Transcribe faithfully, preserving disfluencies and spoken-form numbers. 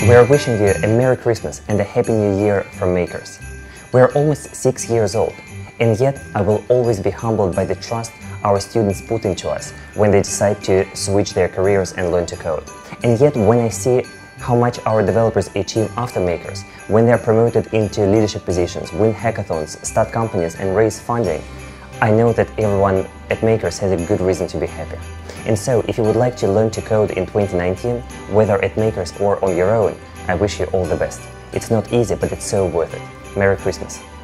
We are wishing you a Merry Christmas and a Happy New Year from Makers. We are almost six years old, and yet I will always be humbled by the trust our students put into us when they decide to switch their careers and learn to code. And yet when I see how much our developers achieve after Makers, when they are promoted into leadership positions, win hackathons, start companies and raise funding, I know that everyone at Makers has a good reason to be happy. And so, if you would like to learn to code in twenty nineteen, whether at Makers or on your own, I wish you all the best. It's not easy, but it's so worth it. Merry Christmas!